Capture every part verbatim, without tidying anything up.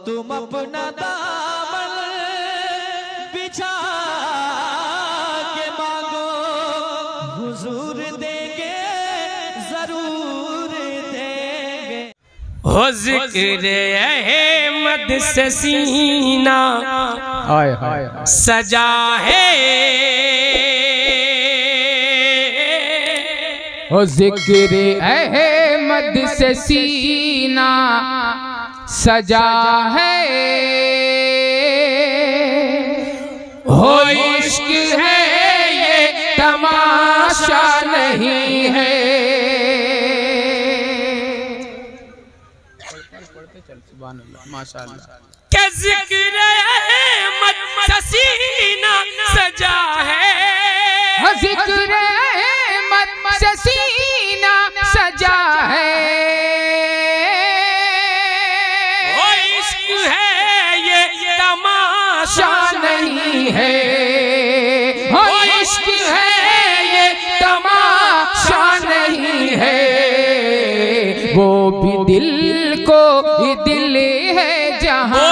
तुम अपना दामन बिछा के मांगो, हुजूर देंगे जरूर देंगे। हो जिक्र अहमद से सीना हाय हाय सजा है, हो जिक्र अहमद से सीना सजा है, हो इश्क है ये तमाशा नहीं है। माशाअल्लाह के जिक्र अहमद से सीना सजा है, हो जिक्र अहमद से सीना सजा है, हो इश्क है ये तमाशा नहीं है, हो इश्क है ये तमाशा नहीं है। वो भी दिल को ही दिल है जहाँ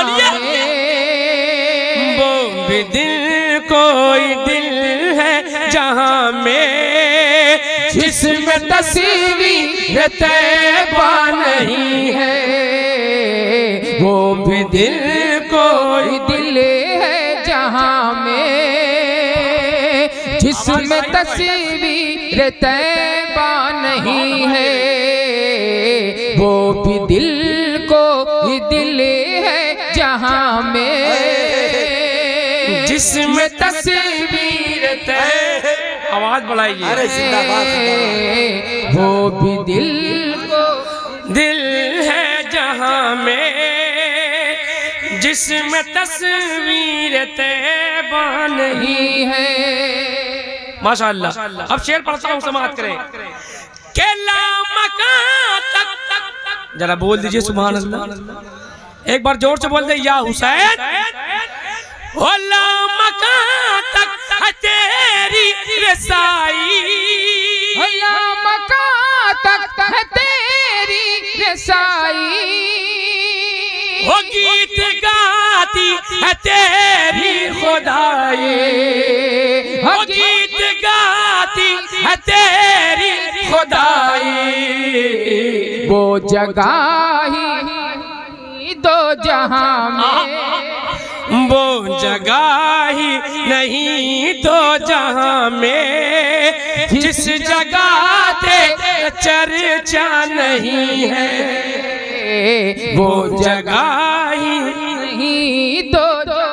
में, वो भी दिल कोई दिल है जहाँ में, जिसमें तस्वीर तैबा नहीं है। वो भी दिल कोई दिल है जहाँ में, जिसमें तस्वीर तैबा नहीं है। वो भी दिल को ही दिल है जहाँ में, जिसमें तस्वीर तैबा। आवाज बढ़ाइए। अरे जिंदाबाद। वो भी दिल को दिल है जहाँ में, जिसमें तस्वीर तैबा नहीं है। माशाअल्लाह। अब शेर पढ़ता हूँ, समाप्त करें। के लामकां तक, जरा बोल दीजिए सुभान अल्लाह। एक बार जोर से बोल दे, या हुसैन। ओ लामकां तक है तेरी रसाई, हो लामकां तक है तेरी रसाई, हो गीत गाती है तेरी खुदाई, हो गीत गाती है तेरी खुदाई। वो जगह ही दो जहां में, वो जगह ही नहीं दो जहां में, जिस जगह ते चर्चा नहीं है। वो जगह ही नहीं दो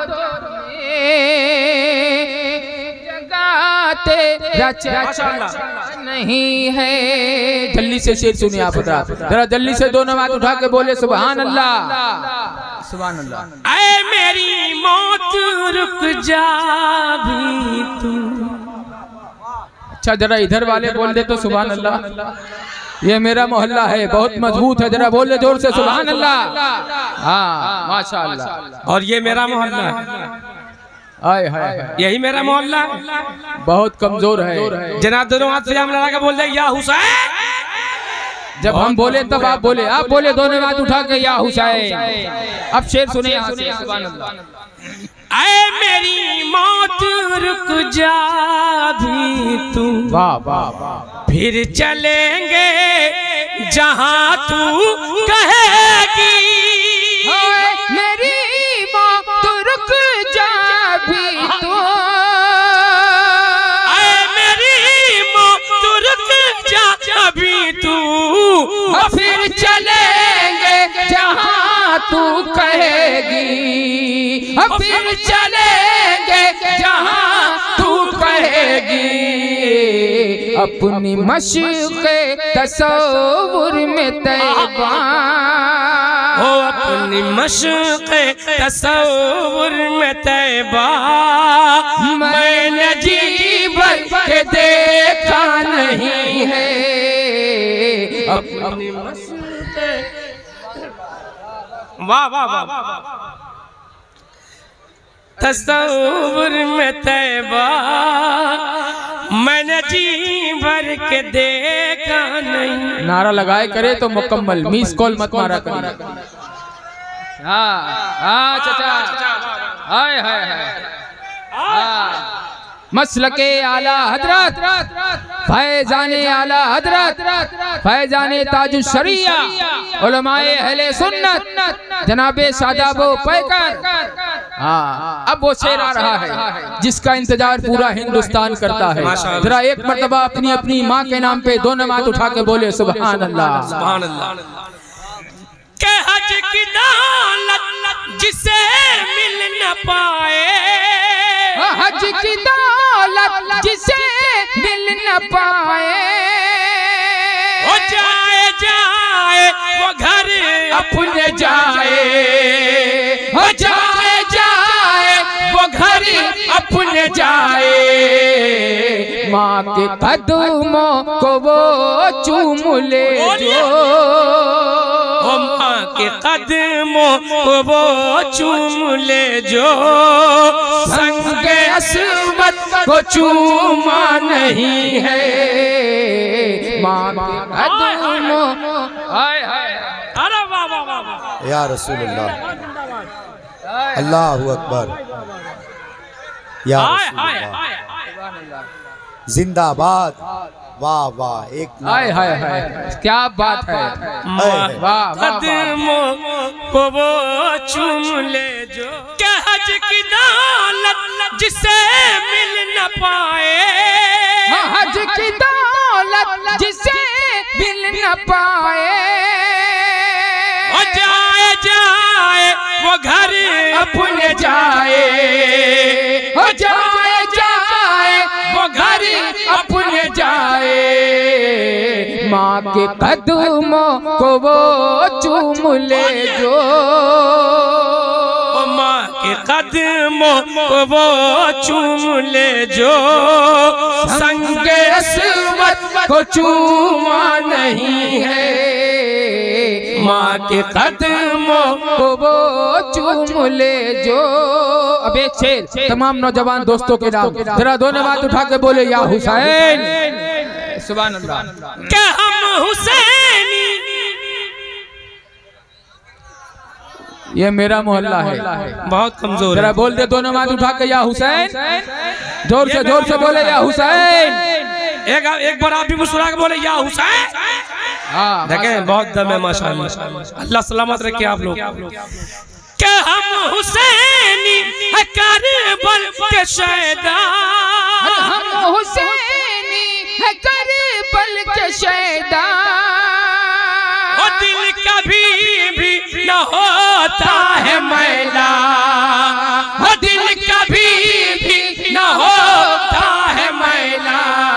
जगह तेरा चर्चा नहीं है। जल्दी से शेर सुनिए आप, जरा जल्दी से दोनों हाथ उठा के बोले सुभान अल्लाह, सुभान अल्लाह। ऐ मेरी मौत रुक जा भी तू। अच्छा जरा इधर वाले बोल दे तो सुभान अल्लाह। ये मेरा मोहल्ला है, बहुत मजबूत है, जरा बोल दे जोर से सुभान अल्लाह। हाँ माशाअल्लाह। और ये मेरा मोहल्ला है, हाय हाय, यही मेरा मोहल्ला है, बहुत कमजोर है। जनाब दोनों हाथ से हम लगा के बोल दे, या हुसैन। जब हम बोले तब आप बोले, आप बोले दोनों हाथ उठा के या हुसैन। अब शेर सुने यहाँ से, सुभान अल्लाह। ऐ मेरी मौत रुक जा भी तू, वाह वाह वाह। फिर चलेंगे जहाँ तू कहेगी। मेरी मौत रुक जा भी तू, ऐ मेरी मौत रुक जा भी तू, फिर चलेंगे जहाँ तू कहेगी, फिर चलेंगे जहाँ तू कहेगी। अपनी मशक़े तसव्वुर में तैबा, हो अपनी मशक़े तसव्वुर में तैबा, मैंने जी भर के देखा नहीं है। अपनी मशक़े, वाह वाह वाह। तसव्वुर में तैबा, मैंने जी भर के देखा नहीं। नारा लगाए करे तो मुकम्मल, मिस कॉल मत मारा करे। हाँ हाँ चाचा, हाय हाय हाय, हाँ मसलके आला हजरत फैजाने आला हजरत फैजाने ताजुश शरिया उलमाए अहले सुन्नत जनाबे सादाबो पैकर। हाँ अब वो शेर आ रहा है जिसका इंतजार पूरा हिंदुस्तान करता है। जरा एक मर्तबा अपनी अपनी माँ के नाम पे दोनों हाथ उठा के बोले सुभान अल्लाह सुभान अल्लाह। के हज की दौलत जिसे मिल न पाए, हज की दौलत जिसे मिल न पाए, हो जाए जाए वो घर अपने जाए, हो जाए जाए वो घर अपने जाए, माँ के कदमों को वो चूम ले जो, ओ माँ के कदमों को वो चूम ले जो, संगे अस्वद को चूमा नहीं है, माँ के कदमों। हाय हाय, अरे वाह वाह वाह या रसूलुल्लाह, अल्लाहु अकबर, या रसूलुल्लाह, जिंदाबाद, वाह वाह, एक हाय हाय हाय, क्या बात है, वाह कदमों को वो चूम ले जो, के हज की दौलत जिसे मिल न पाए, हज की दौलत जिसे मिल न पाए, हो जाए जाए वो घर अपने जाए, हो जाए जाए वो घर अपने जाए, माँ के कदमों को वो चूम ले जो, ओ माँ के कदमों को वो चूम ले जो, संगे अस्वद को चूमा नहीं है, माँ के कदमों को वो चूम ले जो। अब एक शेर तमाम नौजवान दोस्तों के नाम, जरा दोनों हाथ उठा के बोले या हुसैन, सुभान अल्लाह। के हम हुसैनी, ये मेरा मोहल्ला है, बहुत कमजोर जरा है, बोल दे दोनों हाथ उठा के या हुसैन, जोर से जोर से बोले या हुसैन। एक एक बार आप भी मुस्कुरा के बोले या हुसैन। हाँ देखें बहुत दम है माशाअल्लाह, अल्लाह सलामत रखे आप लोग। के हम हुसैनी है करबल के शहदा, हम हुसैनी है करबल के शहदा, ओ दिल कभी भी न होता है मैला, ओ दिल कभी भी न होता है मैला,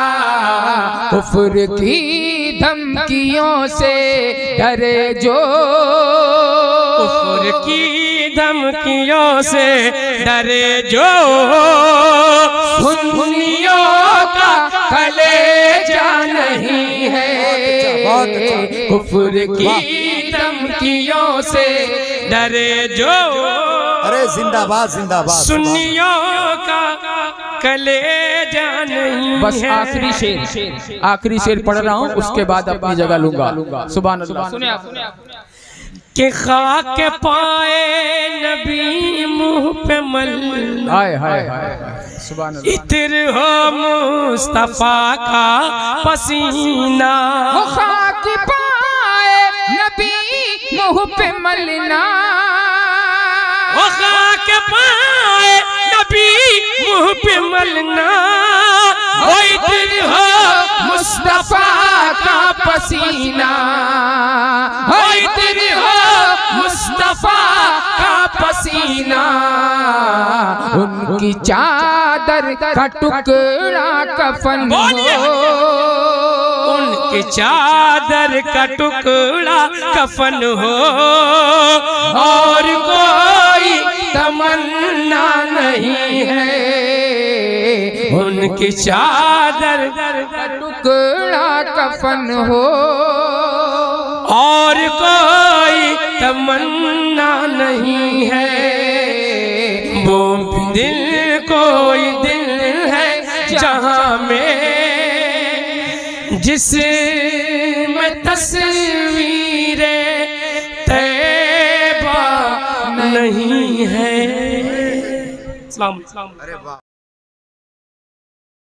कुफ्र की धमकियों से डरे जो, कुफ्र की धमकियों से डरे जो, सुन्नियों का कलेजा नहीं है, कुफ्र की धमकियों से डरे जो, अरे जिंदाबाद जिंदाबाद, सुन्नियों का कलेजा नहीं। बस आखिरी शेर, आखिरी शेर पढ़ रहा हूँ, उसके बाद अपनी जगह लूंगा। सुभान अल्लाह। सुने आप कि खाक पाए नबी मुंह पे मल, हाय हाय हाय, सुभान अल्लाह। इत्र हो मुस्तफा का पसीना, खाक पाए नबी मुंह पे मलना, वो खाक पाए नबी मुंह पे मलना, वो इत्र हो मुस्तफा का पसीना, वो इत्र हो मुस्तफा का पसीना, उनकी चादर का टुकड़ा कफन हो, उनकी चादर का टुकड़ा कफन हो, और कोई तमन्ना नहीं है, उनकी चादर का टुकड़ा कफन हो, और कोई तमन्ना नहीं है, वो दिल कोई दिल है जहाँ में, जिसमें तस्वीरें तैबा नहीं है। सलाम। अरे वाह।